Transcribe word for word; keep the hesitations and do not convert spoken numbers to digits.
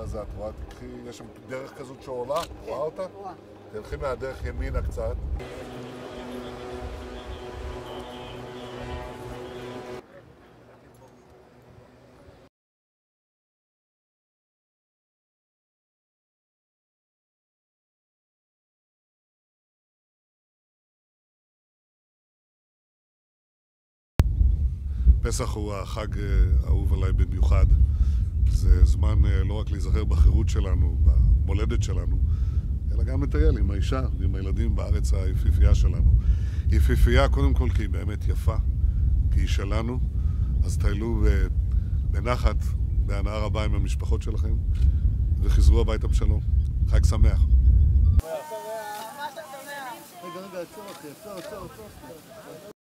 הזה, את רואה, תקחי, יש שם דרך כזאת שעולה, רואה אותה? תלכי מהדרך ימינה קצת. פסח הוא החג האהוב עליי במיוחד. זה זמן לא רק להיזכר בחירות שלנו, במולדת שלנו, אלא גם לטייל עם האישה ועם הילדים בארץ היפיפייה שלנו. יפיפייה קודם כל כי היא באמת יפה, כי היא שלנו, אז טיילו בנחת, בהנאה רבה עם המשפחות שלכם, וחזרו הביתה בשלום. חג שמח. רגע, רגע, עצור אחי, עצור, עצור, עצור.